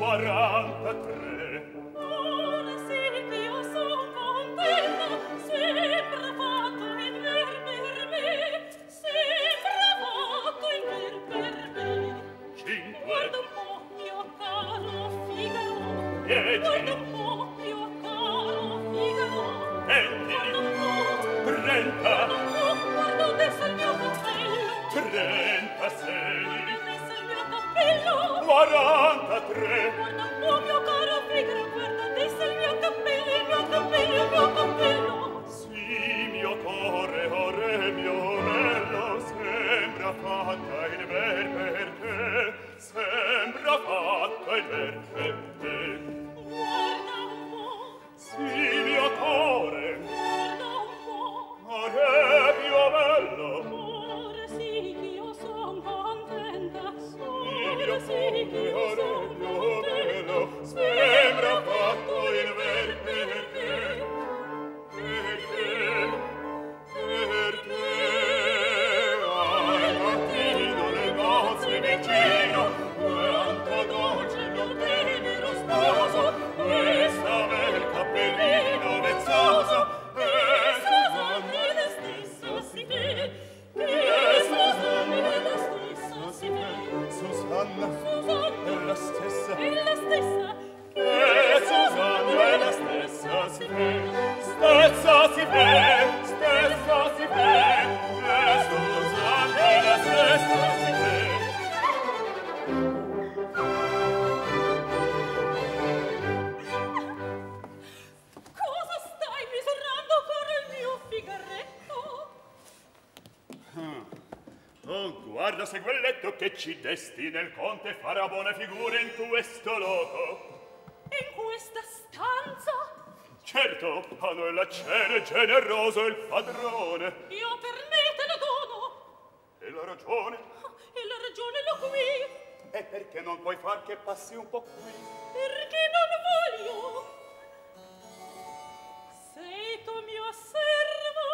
43. Ora sì che io son contenta, sembra fatto il ver per me, sembra fatto il ver per me. 5. Guarda un po', mio caro Figaro, 10. guarda un po', mio caro Figaro, 20. guarda un po', 30. guarda adesso il mio cappello, 36. adesso il mio cappello, 43. guarda un po', mio caro Figaro, guarda adesso il mio cappello, il mio cappello, il mio cappello. Sì, mio core, ore, mio bello, sembra fatta il ver per te, sembra fatta il ver per te. Guarda un po', Sì, mio core, guarda un po', ore, mio bello, ora sì che io son contenta, mio ora sì che io core, son mio contenta, bello, sembra fatto il ver per te, per te, per te. Al mattino le nozze vicino, quanto dolce il mio tenero sposo, questa bel cappellino vezzoso, e Susanne la stessa si vede, che Susanne la stessa si vede, Susanna Susanne è la stessa, è la stessa, e Susanna è la stessa si vede, stessa si vede, stessa si vede, e Susanna è la stessa si vede. cosa stai misurando con il mio figaretto? Oh, guarda se quel letto che ci desti nel conte farà buone figure in questo loco. In questa stanza Certo, a noi l'accere generoso il padrone. io per me te lo dono, E la ragione e la ragione l'ho qui, è perché non puoi far che passi un po' qui. perché non voglio. Sei tu mio servo,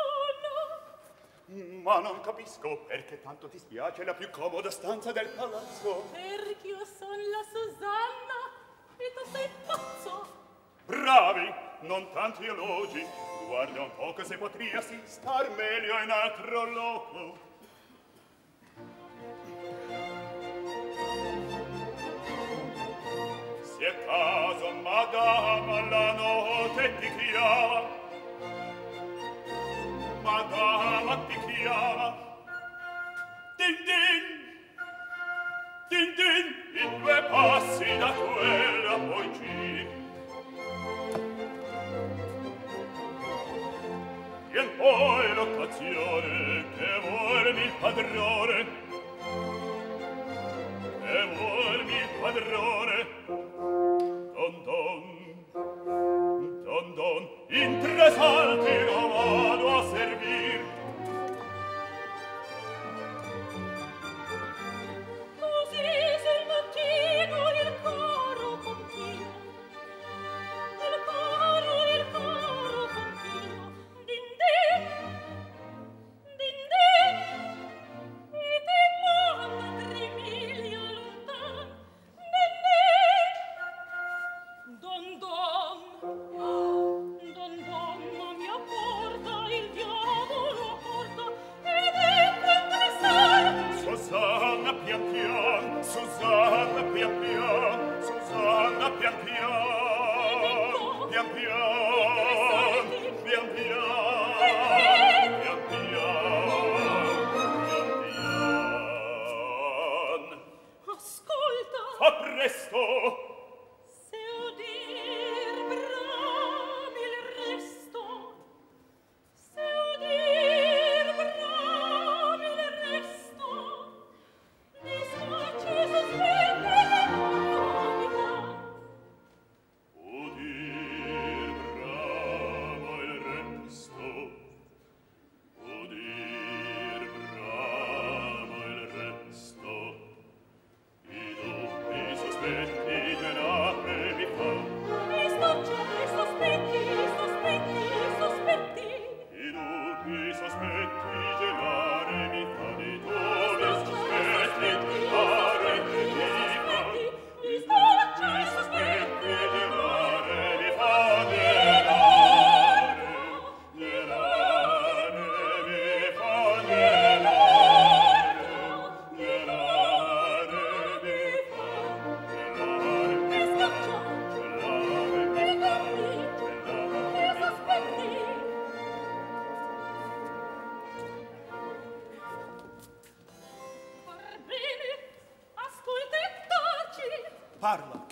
Ma non capisco perché tanto ti spiace la più comoda stanza del palazzo. perché io son la Susanna e tu sei pazzo. Bravi, non tanti elogi. Guarda un poco se potriasi star meglio in altro loco. Se a caso madama la notte ti chiama, madama ti chiama, din din, din din, in 2 passi da quella poi giri. Vien poi l'occasione che vuolmi il padrone, che vuolmi il padrone. Don don, don don, in 3 salti lo vado a servir. Così sul mattino il coro continua, il coro continua, din din, e te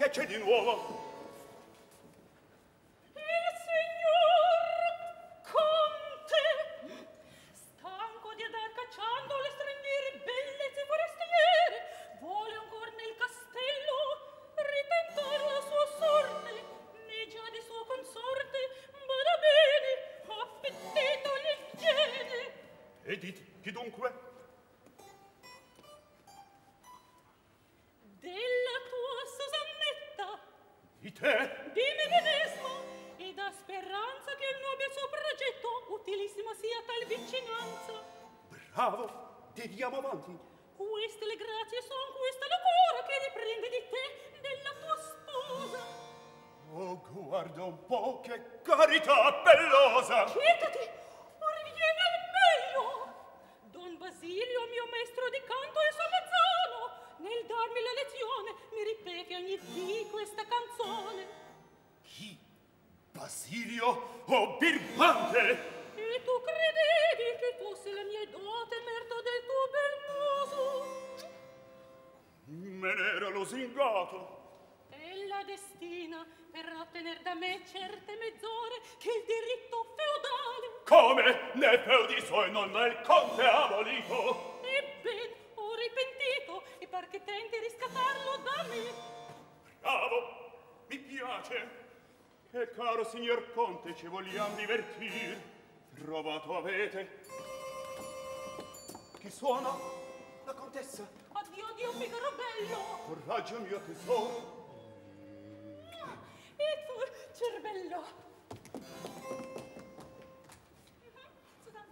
Che c'è di nuovo? Il signor Conte, stanco di andar cacciando le straniere bellezze forestiere, vuole ancor nel castello ritentare la sua sorte, né già di suo consorte, bada bene, appetito l'igiene. E dite, chi dunque? Della tua Susannetta. Di te? Di me medesmo, e da speranza che il nobile suo progetto utilissima sia tal vicinanza. Bravo, dediamo avanti. Queste le grazie son, questa la cura che riprende di te, della tua sposa. Oh, guarda un po', che carità bellosa! Quietati, or viene al meglio. Don Basilio, mio maestro di canto e solezzano, nel darmi la lezione mi ripete ogni dì questa canzone. Chi? Basilio o birbante? E tu credevi che fosse la mia dote merito del tuo bel muso? Me n'ero lusingato. E la destina per ottener da me certe mezz'ore che il diritto feudale. Come? Ne feudi suoi non me il conte ha abolito. Ebben, ho ripentito e par che tenti riscattarlo da me. Bravo, mi piace. Che caro signor conte, ci vogliamo divertir. Trovato avete. Chi suona? La contessa. Addio, addio, figaro bello. Coraggio mio tesoro. E tu, cervello. Susanna.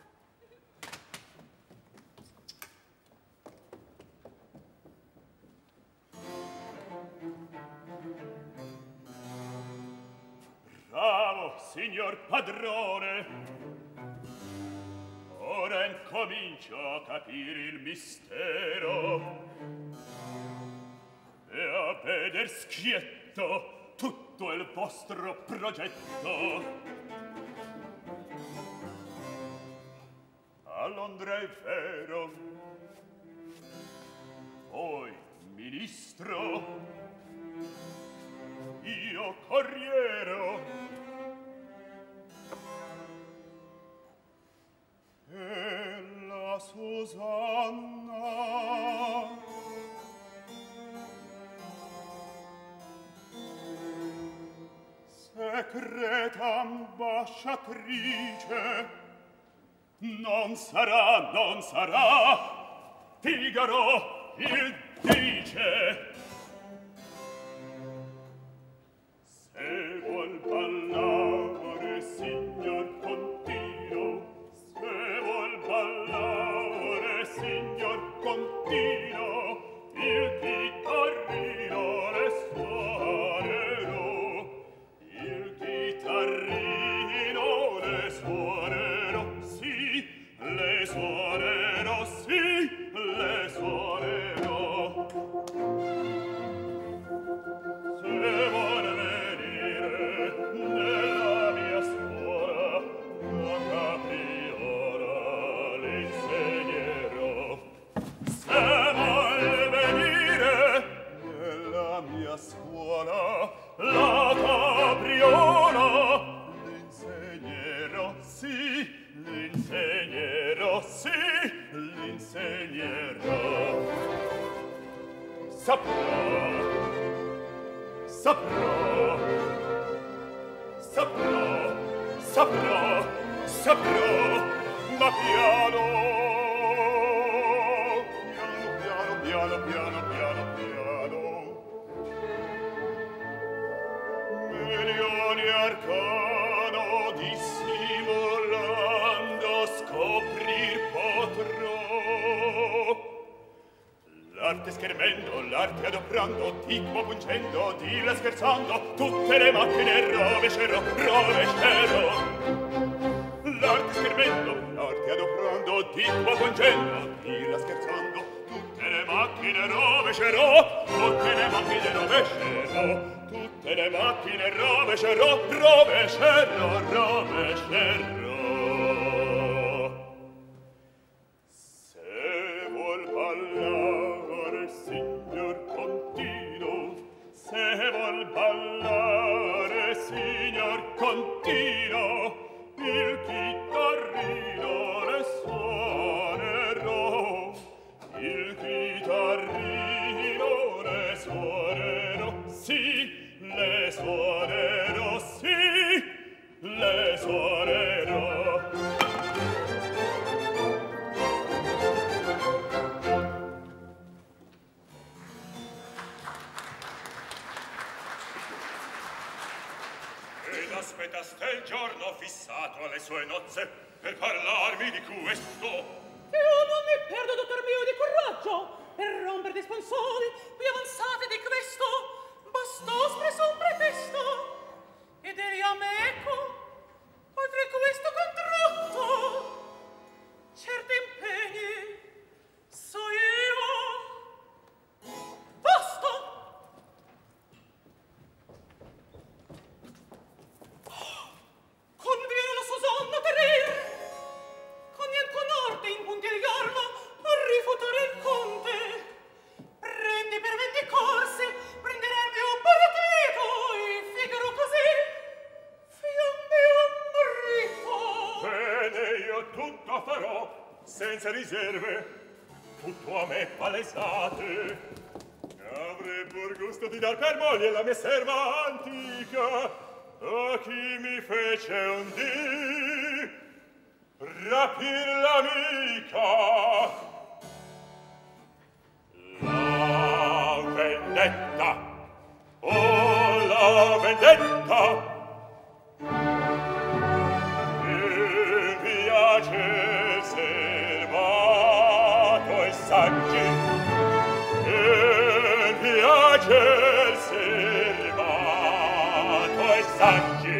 Bravo, signor padrone. Ora incomincio a capire il mistero e a veder schietto tutto il vostro progetto. A Londra è vero, voi ministro, io corriero, e la Susanna secreta ambasciatrice non sarà, non sarà, Figaro il dice. Se vuol ballare signor Contino, se vuol ballare signor Contino, il chitarrino le suonerò, il chitarrino le suonerò, sì, le suonerò, sì, le suonerò. Se vuol venire nella mia scuola, la capriola le insegnerò. Se vuol venire nella mia scuola, la capriola le insegnerò, sì, le insegnerò, sì, le insegnerò. Saprò, saprò, saprò, saprò, saprò, ma piano, piano, piano, piano, piano, piano. Milioni arcano dissimulando scoprir potrò. L'arte schermendo, l'arte adoprando, dico pungendo, dilla scherzando, tutte le macchine rovescerò, rovescerò. L'arte schermendo, l'arte adoprando, dico pungendo, dilla scherzando, tutte le macchine rovescerò, tutte le macchine rovescerò, tutte le macchine rovescerò, rovescerò, rovescerò. Se vuol ballare signor Contino, se vuol ballare, signor Contino, il chitarrino le suonerò, il chitarrino le suonerò, sì, le suonerò, sì, le suonerò. Ed aspettaste il giorno fissato alle sue nozze per parlarmi di questo. Che io non mi perdo, dottor mio, di coraggio per rompere di spansori qui avanzate di questo. Bastò espresso un pretesto ed eri a meco oltre questo contratto. Certi impegni so io. Basta! Conviene la Susanna perir, convien con arte impuntigliarla a rifutare il conte. Prendi per 20 corsi, prenderà il mio partito, e Figaro così, fiamme a marito. Bene, io tutto farò, senza riserve, tutto a me palesate. Avrei pur gusto di dar per moglie la mia serva antica, a chi mi fece un dì rapir l'amica. La vendetta, oh la vendetta, il viaggio servato e saggi, il viaggio servato e saggi.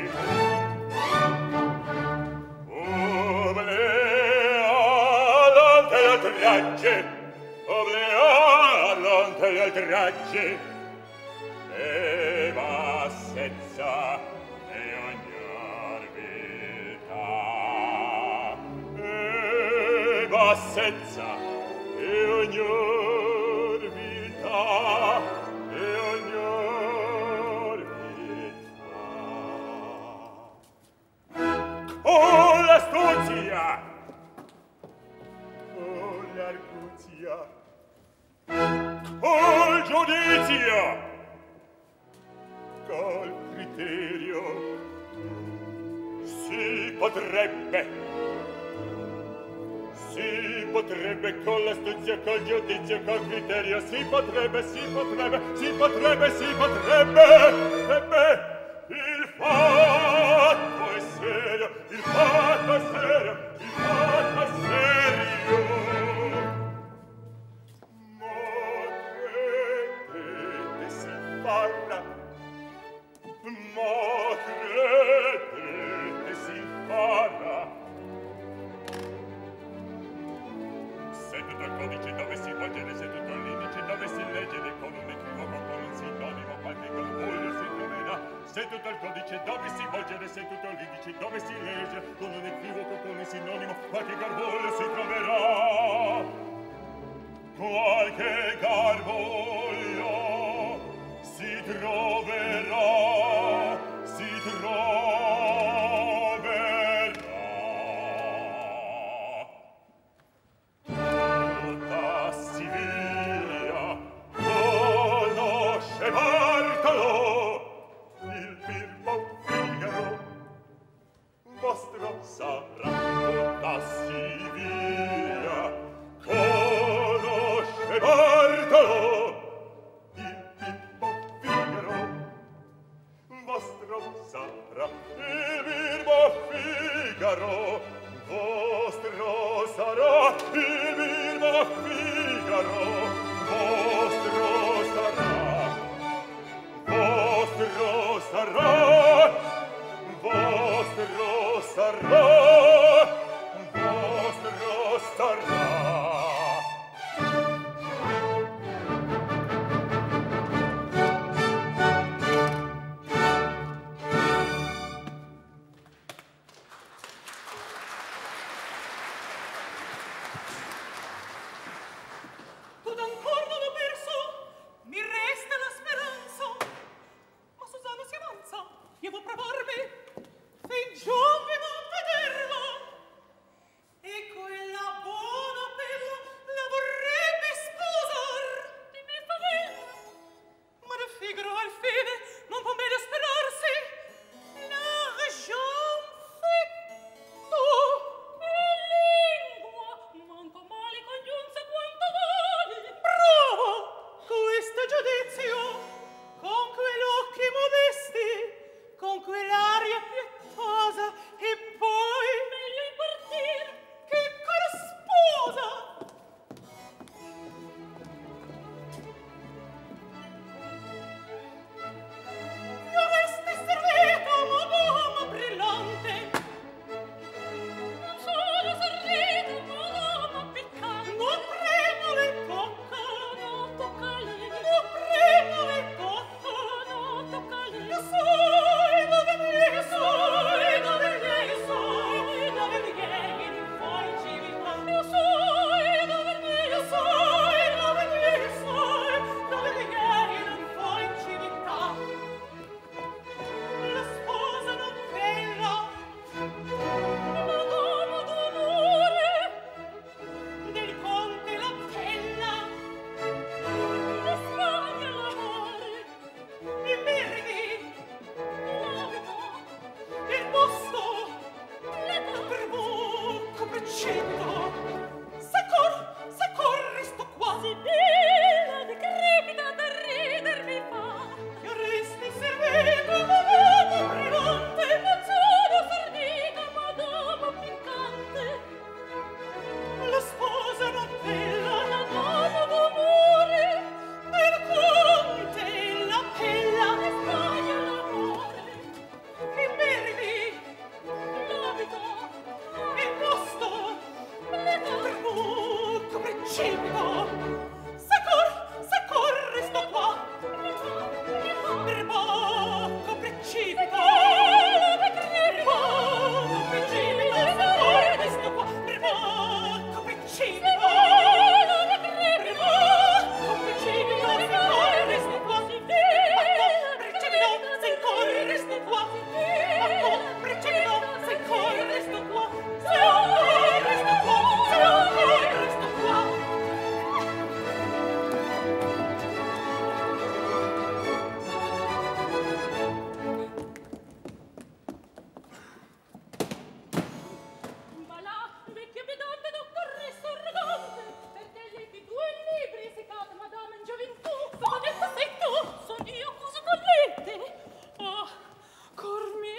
Oblea le tracce e bassezza e ognar viltà, e bassezza e ognar viltà, e ognar viltà. Oh l'astuzia, oh l'arguzia, col giudizio, col criterio, si potrebbe con l'astuzia, col giudizio, col criterio, si potrebbe, ebbe, il fatto è serio, il fatto è serio, il fatto è serio. Ma credete si farà. Se tutto il codice dove si volgere, se tutto l'indice dove si leggere, con un equivoco, con un sinonimo, qualche gorgoglio si troverà. Se tutto il codice dove si volgere, se tutto l'indice dove si legge, con un equivoco, con un sinonimo, qualche garboglio si troverà. Qualche garboglio si troverà, si troverà. Tutta Siviglia conosce Bartolo, il Birbo Figaro vostro sarà. Tutta Siviglia conosce Bartolo, il Birbo Figaro vostro sarà. Il Birbo Figaro vostro sarà. Il Birbo Figaro vostro sarà. Vostro sarà. Vostro sarà. Vostro sarà. Tu d'ancor non ho perso, mi resta la speranza. Ma Susanna io vuoi provarmi, fin giunvi non vederla, e quella buona bella la vorrebbe sposar. Di me favella, ma da Figaro al fine non può meglio sperarsi. L'argent fetto e lingua, manco male congiunse quanto vali. Bravo, questo giudizio, con quell'occhi modesti, con quell'aria pietosa, e poi meglio impartir che corrisposa. Dovreste servito, madama brillante, non solo servito, madama piccante. Non premo le tocca, non tocca lì. Non premo le tocca, non tocca lì. Io sai dove vieni, sai dove vieni, sai dove vieni, in fuori civiltà. Io sai dove vieni, sai dove vieni, sai dove vieni, in fuori civiltà. La sposa non bella, madama d'onore, del conte la bella, la Spagna l'amore, i meriti, l'abito, il posto, l'età, per bocco precetto. S'accor, resto qua. Si bella, decrepita, da rider mi fa. Che resti servito, madama brillante, non sono servita, madama piccante. La sposa non bella, la dama d'amore, del conte la bella, la Spagna l'amore, i meriti, l'abito, il posto, l'età, per bocco precipito. S'accor, resto qua. Per bocco precipito. Per bocco precipito. S'accor, resto qua. Per bocco precipito. Per bocco precipito. S'accor, resto qua. Precipito, s'accor, resto qua. Precipito, s'accor, resto qua. S'accor, resto qua. S'accor, resto qua. Ma là, vecchia pedante, dottoressa arrogante, perché lei di 2 libri si cade, madama, in gioventù. Sono detto sei tu, son io, cuso con lette. Oh, cor mio,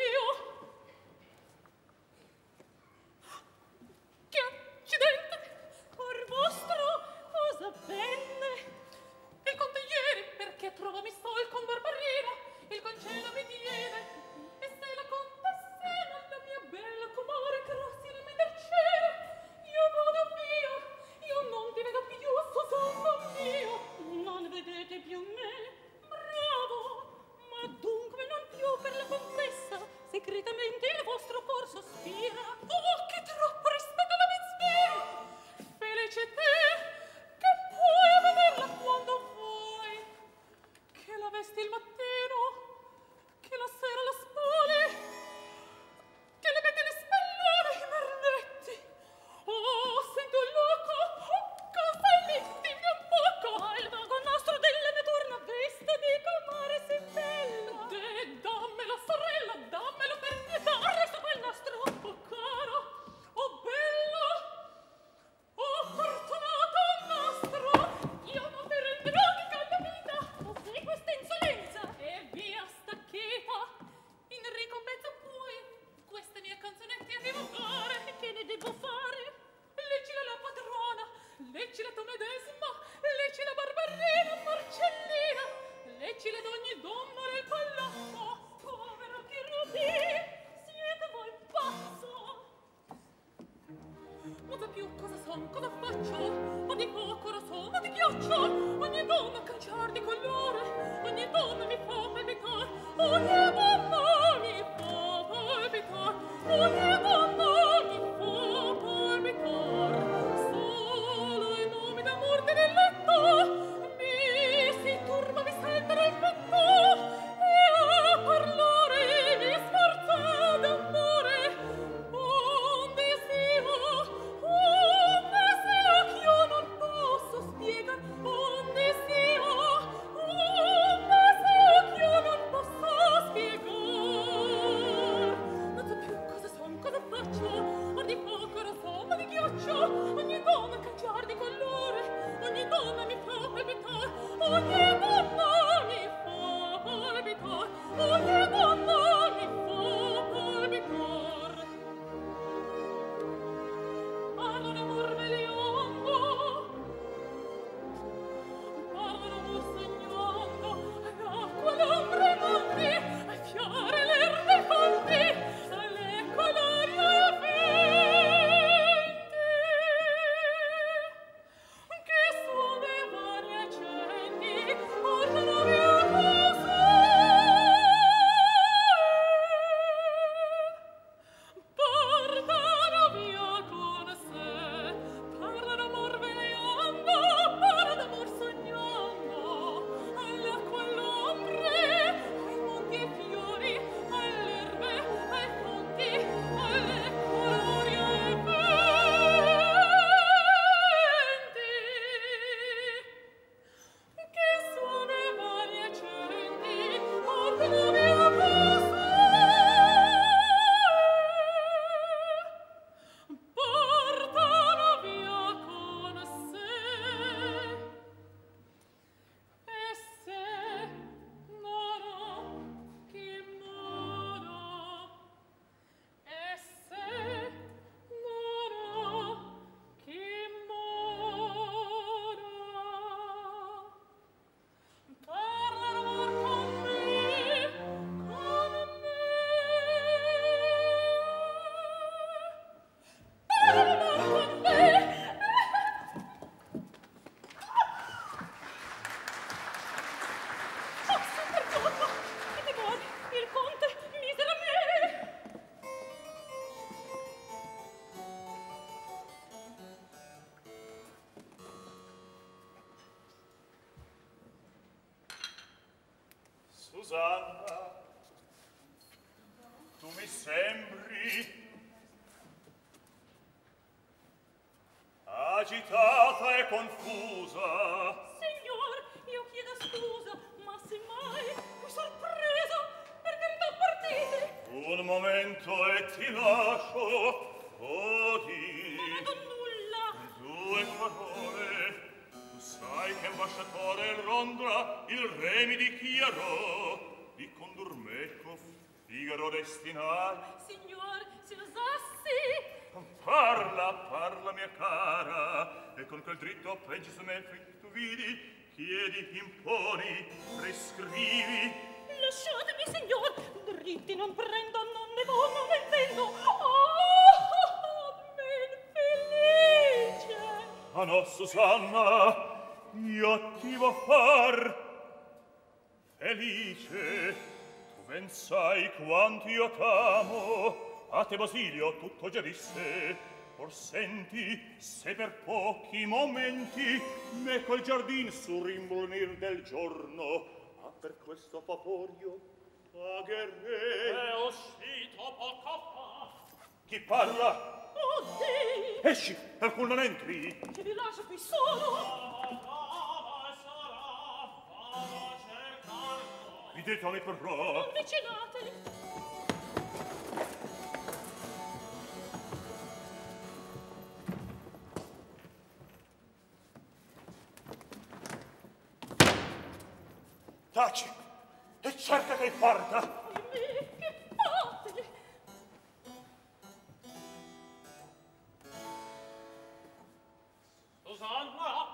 Tu mi sembri agitata e confusa. Signor, io chiedo scusa, ma semmai qui sorpreso, per carità partite. Un momento e ti lascio. Odi. Non vedo nulla. 2 parole. Tu sai che ambasciatore in Londra il re mi dichiarò di condur me con Figaro destinai. Signor, se osassi. Parla, parla mia cara, e con quel dritto preggi su me che tu vidi, chiedi, imponi, prescrivi. Lasciatemi, signor, dritti non prendo, non ne vo, non ne intendo. Men felice. Ah no, Susanna, io ti vo far felice. Tu ben sai quanto io t'amo. A te Basilio tutto già disse. Or senti, se per pochi momenti me col giardin su rimbonir del giorno, ma per questo favorio pagherei. È uscito poco fa. Chi parla? Oh, Dei! Esci, alcun non entri. Che vi lascio qui solo. Vado a cercarlo. Vi detto mi porrò. Avvicinate. Taci e cerca che parta. Che fate? Susanna!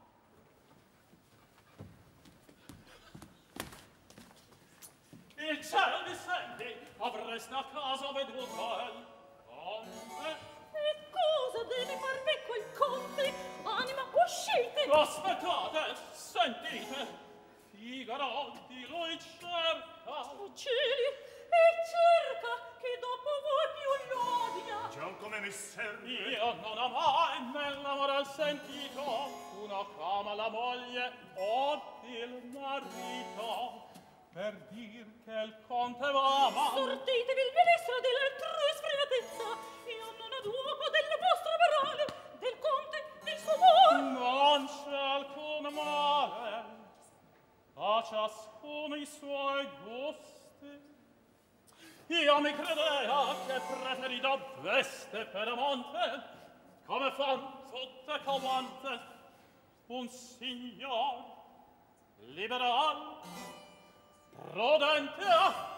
Il cielo mi senti? Avresti a casa veduto il conte? E cosa deve farvi quel conte? Anima, uscite! Aspettate, sentite! Figaro di lui cerca. Oh, cieli! E cerca che dopo voi più l'odia! Già come mi serve. Io non ho mai nell'amore sentito una cama la moglie o il marito per dir che il conte va ma Sortitevi il ministro dell'altrui sfriatezza! Io non ho duopo delle vostre parole, del conte, del suo amor! non c'è alcun male a ciascuno i suoi gusti. Io mi credea che preferi da veste per amante come fan tutte comante un signor liberal prudente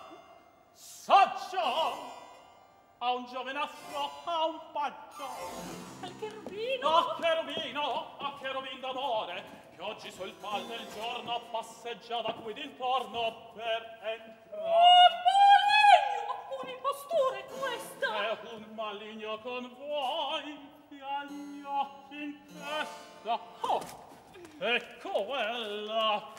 saggio a un giovinastro a un paggio Al cherubino! a cherubin d'amore che oggi sul pal del giorno passeggiava qui d'intorno per entrare. Un'impostura è questa! È un maligno con voi che ha gli occhi in testa. Oh, e quella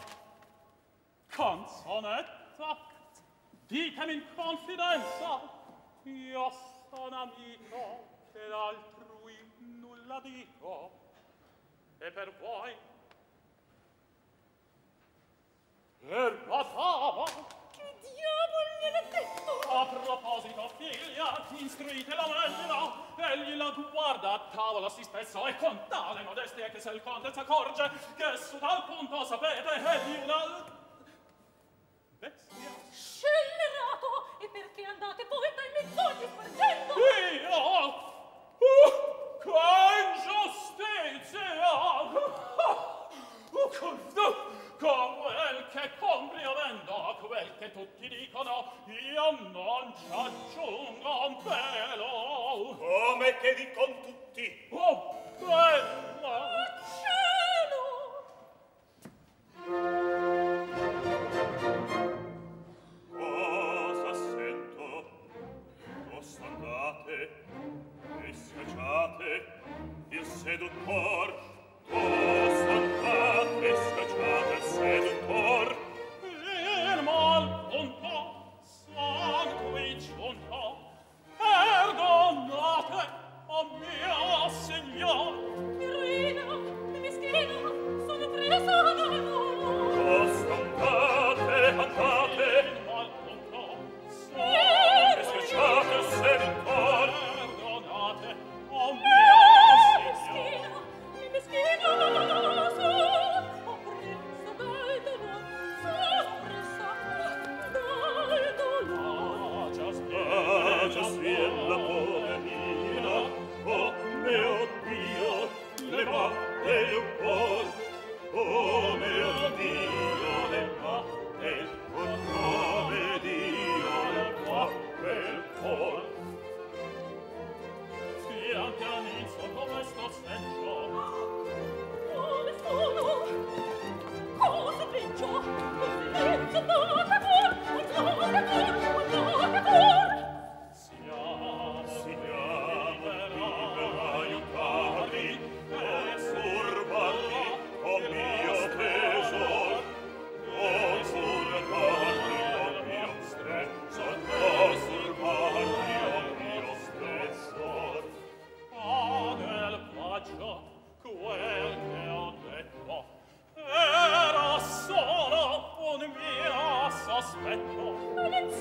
canzonetta, ditemi in confidenza, io sono amico che l'altrui nulla dico. E per voi? Per la fama? Che diavolo gliel'ha detto? A proposito, figlia, istruitela meglio. Egli la guarda a tavola si spesso e con tale modestia che se il conte s'accorge che su tal punto sapete egli una bestia. Scellerato! E perché andate voi dai menzogi spargendo? Io? Che ingiustizia! Con quel che compri avendo, quel che tutti dicono, io non ci aggiungo un pelo. Come che di con tutti? Oh, bella! Cielo! Cosa sento? Tosto andate e schiacciate il seduttor. Tosto andate e schiacciate il seduttor. Il mal punto, son qui giunto. Perdonate, o mio signor. Irina, meschina, sono presa dal volo. Tosto andate, andate. Il mal punto, E son schiacciate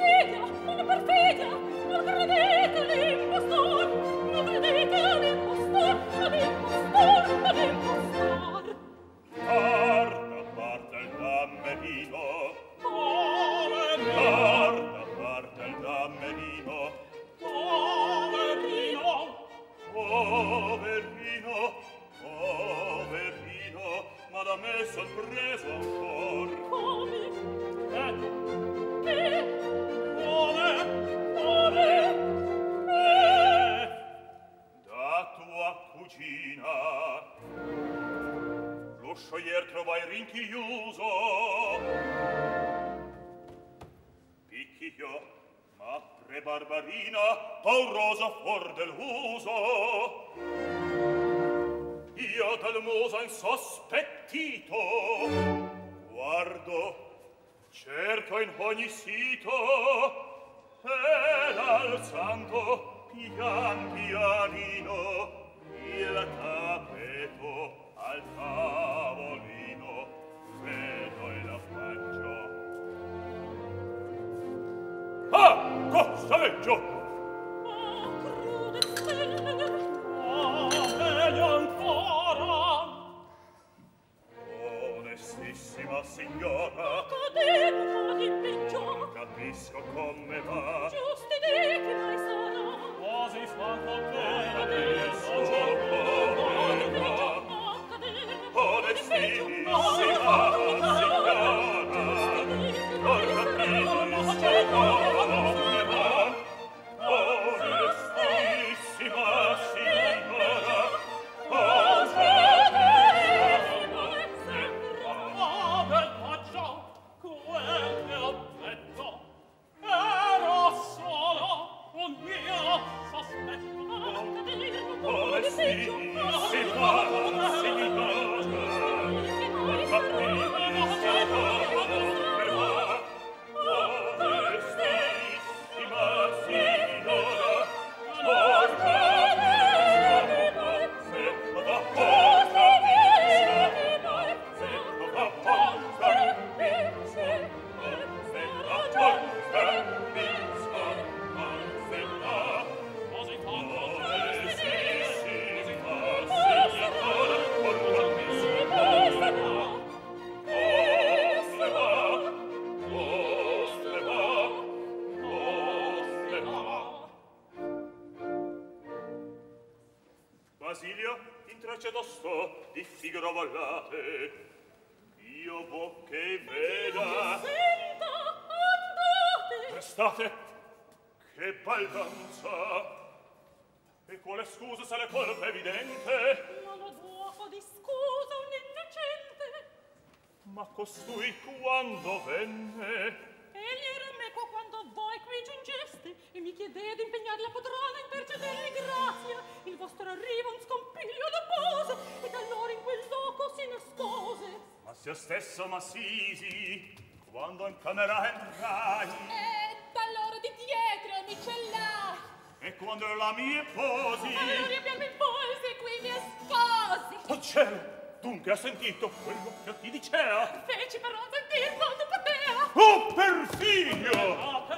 Costui quando venne? Egli era meco quando voi qui giungeste e mi chiedea di impegnare la padrona in intercedervi grazia. Il vostro arrivo un scompiglio depose e da allora in quel loco si nascose. Ma sia stesso m'assisi quando in camera entrai e d'allora di dietro mi cellai e quando la mia posi allora abbiamo impolsi e qui mi sposi. Oh cielo! Dunque ha sentito quello che ti dicea? Feci però sentir quanto potea. Oh, perfidio!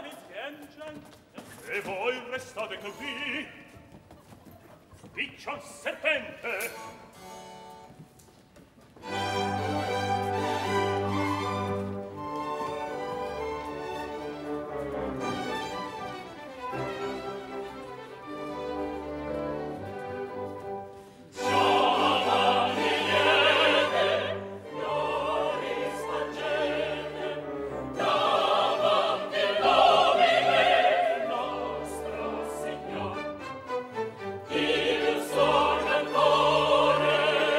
Ah, e voi restate così? Spiccio serpente! Il sogno ancora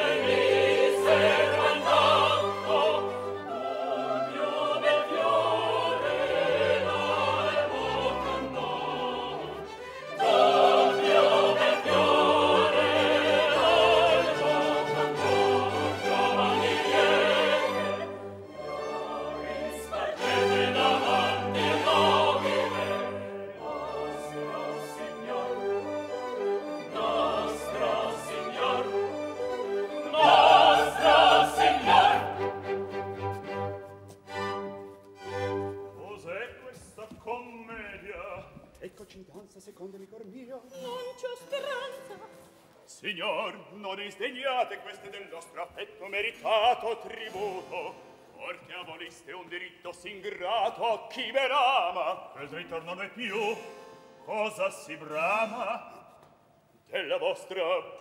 eccoci in danza secondo l'icor mio. Non c'ho speranza. Signor, non isdegnate queste del nostro affetto meritato tributo, or che aboliste un diritto s'ingrato a chi ve l'ama. Quel diritto non è più, cosa si brama? Della vostra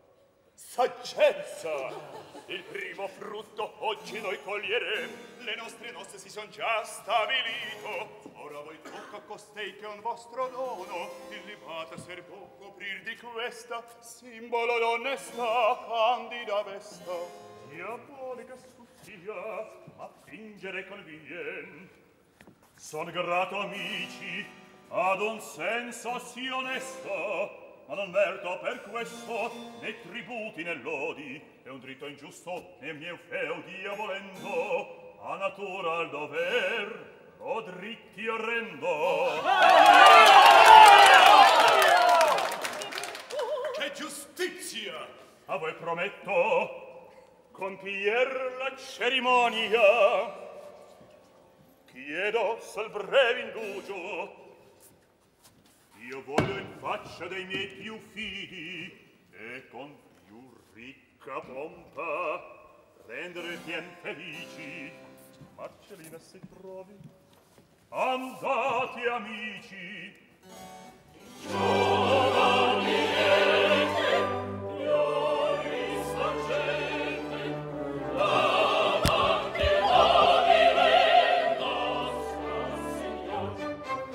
saggezza. Il primo frutto oggi noi coglieremo. Le nostre nozze si son già stabilito. Ora voi tocca a costei che è un vostro dono illibata ser può coprir di questa simbolo d'onestà candida vesta. Diabolica scuffia, ma fingere convien. Son grato amici ad un senso sì onesto, ma non merto per questo né tributi né lodi, è un dritto ingiusto né miei feudi volendo, a natura al dover o dritti orrendo. Che giustizia! A voi prometto compier la cerimonia. Chiedo sol breve indugio. Io voglio in faccia dei miei più fidi e con più ricca pompa rendere bien felici. Marcellina, se trovi, andate amici. Giovani fiori saggenti, davanti a vive nostra Signor.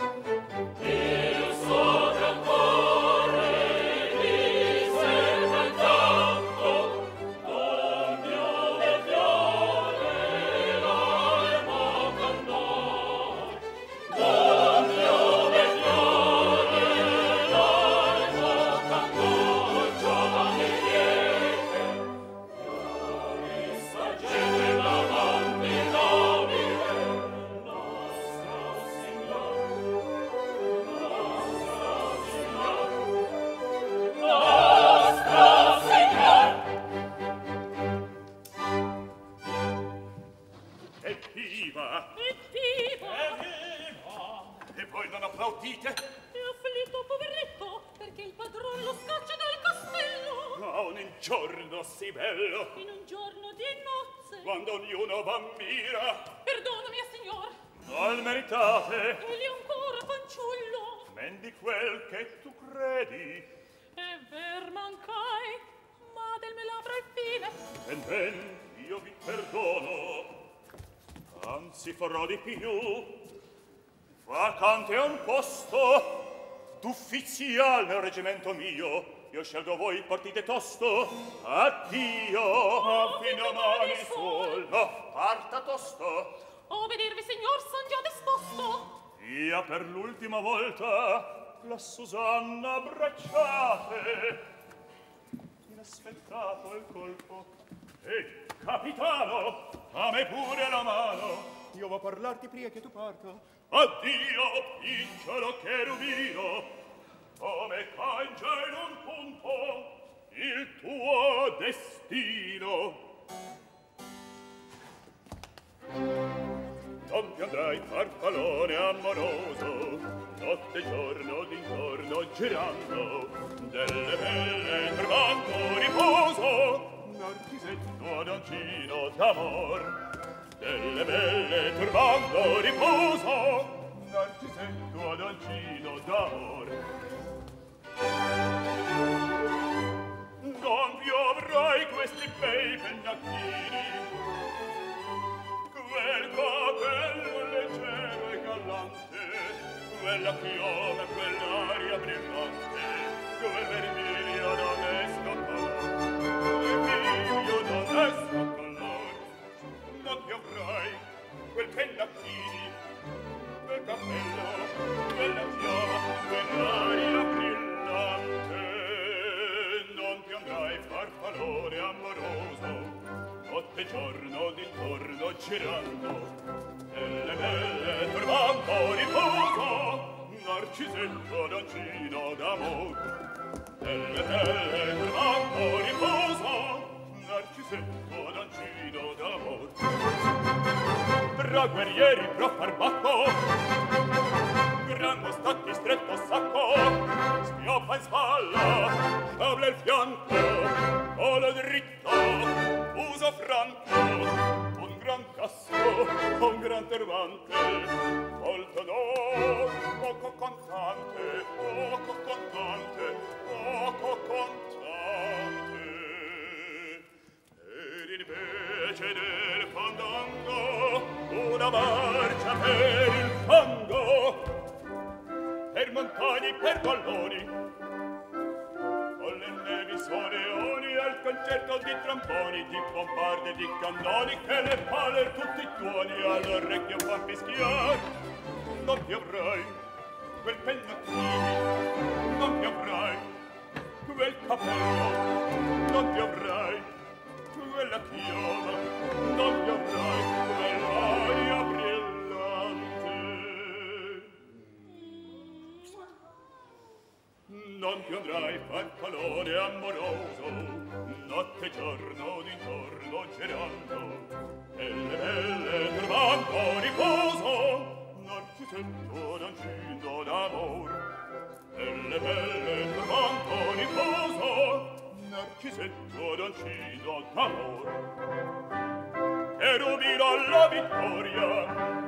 Il suo gran cuore vi serva il canto, con piove fiore l'alma cantò. Con piove fiore l'alma cantò, giovane liete, fiori saggente davanti nobile, nostro Signor. Evviva! E voi non applaudite? È afflitto, poveretto, perché il padrone lo scaccia dal castello. A un giorno sì bello, In un giorno di nozze. quando ognuno v'ammira, Perdonami, signor. non meritate, Egli è ancora fanciullo. men di quel che tu credi. È ver mancai, ma del me labbra il fine. Ben, io vi perdono, anzi farò di più. Vacante un posto d'ufficial nel reggimento mio. Io scelgo voi, partite tosto. Addio, fino a mani suol. No, parta tosto. Obbedirvi, signor, son già disposto. Via per l'ultima volta la Susanna abbracciate. Inaspettato il colpo. Ehi, capitano, a me pure la mano. Io vo' parlarti prima che tu parta. Addio, piccolo cherubino, come cangia in un punto il tuo destino. Non ti andrai farfallone amoroso, notte e giorno d'intorno girando, delle belle trovando riposo, narcisetto adoncino d'amor. Delle belle turbando riposo, narcisetto adoncino d'amor. Non piovrai questi bei pennacchini, quel capello leggero e gallante, quella chioma, quell'aria brillante, quel vermiglio d'onesto color, vermiglio d'onesto color. Non ti avrai quel pennacchini, quel cappello, quella fiamma, quell'aria brillante. Non ti andrai farfallone amoroso, notte e giorno d'intorno girando, delle belle turbando riposo, narcisetto adoncino d'amor. Delle belle turbando riposo, narcisetto adoncino d'amor. Tra guerrieri pro far bacco, gran mostacchi stretto marcia per il fango, per montagne, per valloni, con le nevi soleoni, al concerto di tromboni, di bombarde, di cannoni, che le pale tutti i tuoni all'orecchio fan fischiar. Non ti avrai quel pennacchini, non ti avrai quel cappello, non ti avrai quella chioma, non ti avrai quell'aria brillante. Non ti andrai farfallone amoroso, notte e giorno d'intorno girando, e le belle trovando riposo, Narcisetto d'ancino d'amor, e le belle trovando riposo, Narcisetto d'ancino d'amor. E rubino alla vittoria,